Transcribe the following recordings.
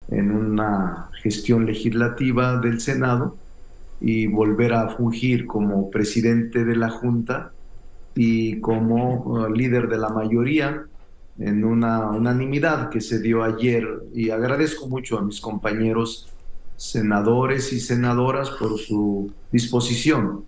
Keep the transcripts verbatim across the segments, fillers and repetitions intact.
en una gestión legislativa del Senado y volver a fungir como presidente de la Junta y como uh, líder de la mayoría en una unanimidad que se dio ayer. Y agradezco mucho a mis compañeros senadores y senadoras por su disposición.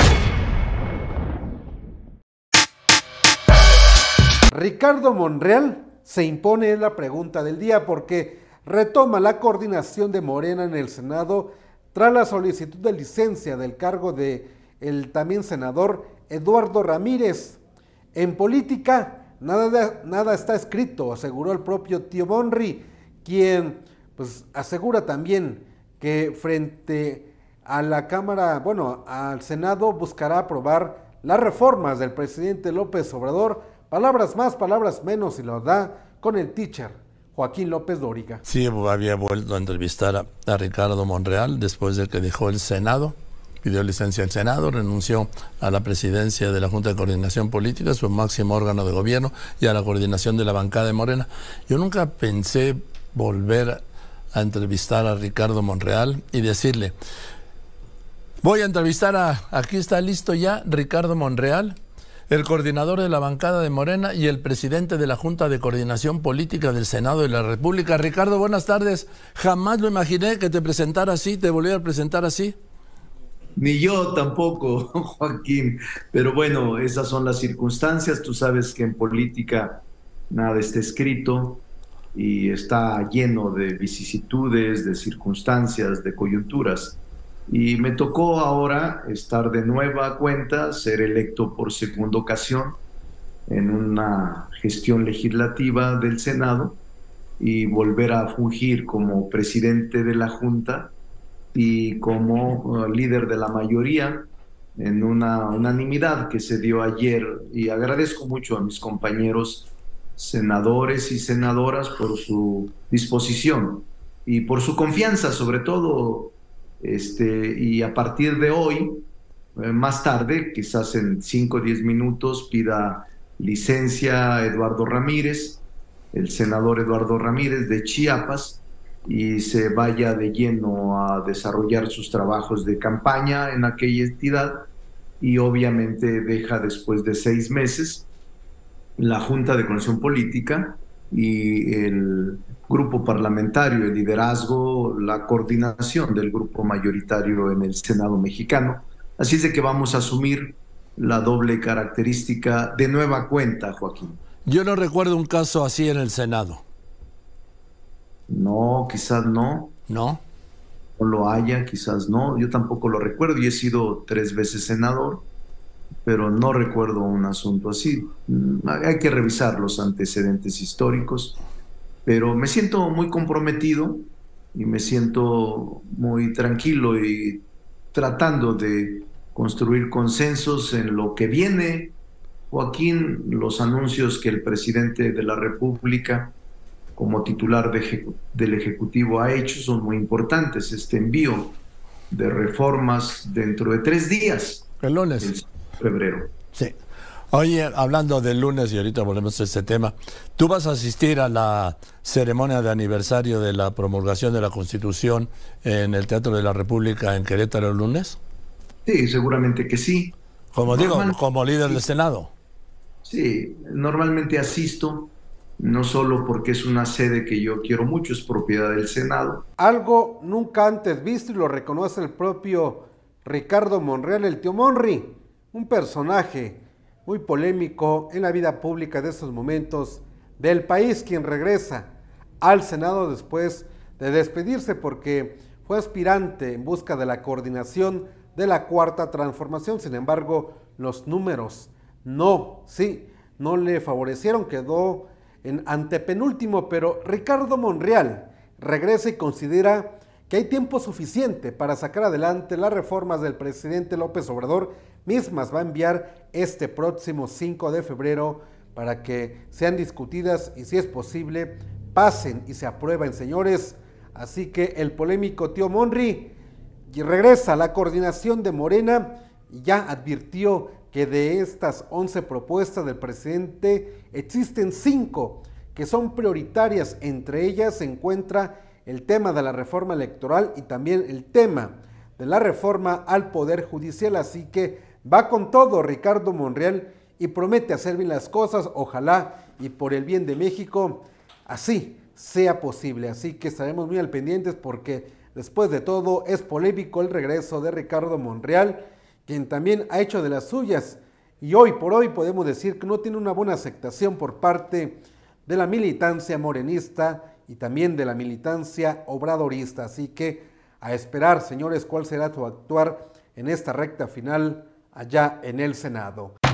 Ricardo Monreal se impone en la pregunta del día porque retoma la coordinación de Morena en el Senado tras la solicitud de licencia del cargo de el también senador Eduardo Ramírez. En política nada, nada está escrito, aseguró el propio Thiomonry, quien pues asegura también que frente a la Cámara, bueno, al Senado buscará aprobar las reformas del presidente López Obrador. Palabras más, palabras menos, y lo da con el teacher Joaquín López Dóriga. Sí, había vuelto a entrevistar a, a Ricardo Monreal después de que dejó el Senado, pidió licencia al Senado, renunció a la presidencia de la Junta de Coordinación Política, su máximo órgano de gobierno, y a la coordinación de la bancada de Morena. Yo nunca pensé volver a entrevistar a Ricardo Monreal y decirle, voy a entrevistar a, aquí está listo ya, Ricardo Monreal, el coordinador de la bancada de Morena y el presidente de la Junta de Coordinación Política del Senado de la República. Ricardo, buenas tardes. Jamás lo imaginé que te presentara así, te volviera a presentar así. Ni yo tampoco, Joaquín. Pero bueno, esas son las circunstancias. Tú sabes que en política nada está escrito y está lleno de vicisitudes, de circunstancias, de coyunturas. Y me tocó ahora estar de nueva cuenta, ser electo por segunda ocasión en una gestión legislativa del Senado y volver a fungir como presidente de la Junta y como uh, líder de la mayoría en una unanimidad que se dio ayer. Y agradezco mucho a mis compañeros senadores y senadoras por su disposición y por su confianza, sobre todo. Este, y a partir de hoy, eh, más tarde, quizás en cinco o diez minutos, pida licencia a Eduardo Ramírez, el senador Eduardo Ramírez de Chiapas, y se vaya de lleno a desarrollar sus trabajos de campaña en aquella entidad, y obviamente deja después de seis meses la Junta de Coordinación Política y el grupo parlamentario, el liderazgo, la coordinación del grupo mayoritario en el Senado mexicano. Así es de que vamos a asumir la doble característica de nueva cuenta, Joaquín. Yo no recuerdo un caso así en el Senado. No, quizás no. ¿No? No lo haya, quizás no. Yo tampoco lo recuerdo. Yo he sido tres veces senador, pero no recuerdo un asunto así. Hay que revisar los antecedentes históricos, pero me siento muy comprometido y me siento muy tranquilo y tratando de construir consensos en lo que viene. Joaquín, los anuncios que el presidente de la República como titular de ejecu del Ejecutivo ha hecho son muy importantes. Este envío de reformas dentro de tres días. El lunes. El febrero. Sí. Oye, hablando del lunes, y ahorita volvemos a este tema, ¿tú vas a asistir a la ceremonia de aniversario de la promulgación de la Constitución en el Teatro de la República en Querétaro el lunes? Sí, seguramente que sí. Como digo, como líder del Senado. Sí, normalmente asisto, no solo porque es una sede que yo quiero mucho, es propiedad del Senado. Algo nunca antes visto, y lo reconoce el propio Ricardo Monreal, el Thiomonry, un personaje muy polémico en la vida pública de estos momentos del país, quien regresa al Senado después de despedirse porque fue aspirante en busca de la coordinación de la Cuarta Transformación. Sin embargo, los números no, sí, no le favorecieron, quedó en antepenúltimo, pero Ricardo Monreal regresa y considera que hay tiempo suficiente para sacar adelante las reformas del presidente López Obrador, mismas va a enviar este próximo cinco de febrero para que sean discutidas y, si es posible, pasen y se aprueben, señores. Así que el polémico Thiomonry regresa a la coordinación de Morena y ya advirtió que de estas once propuestas del presidente existen cinco que son prioritarias. Entre ellas se encuentra el tema de la reforma electoral y también el tema de la reforma al Poder Judicial. Así que va con todo Ricardo Monreal y promete hacer bien las cosas, ojalá y por el bien de México así sea posible. Así que estaremos muy al pendientes porque después de todo es polémico el regreso de Ricardo Monreal, quien también ha hecho de las suyas y hoy por hoy podemos decir que no tiene una buena aceptación por parte de la militancia morenista y también de la militancia obradorista. Así que a esperar, señores, cuál será su actuar en esta recta final allá en el Senado.